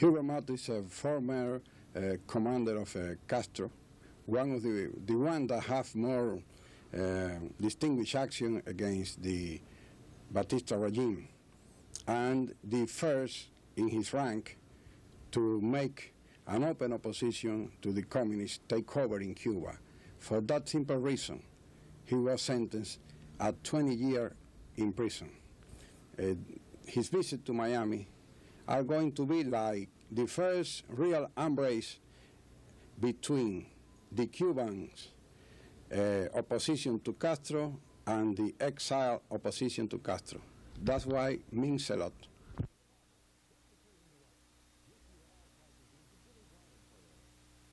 Hugo MATOS is a former commander of Castro, one of the one that have more distinguished action against the Batista regime, and the first in his rank to make an open opposition to the communist takeover in Cuba. For that simple reason, he was sentenced at 20 years in prison. His visit to Miami are going to be like the first real embrace between the Cubans' opposition to Castro and the exile opposition to Castro. That's why it means a lot.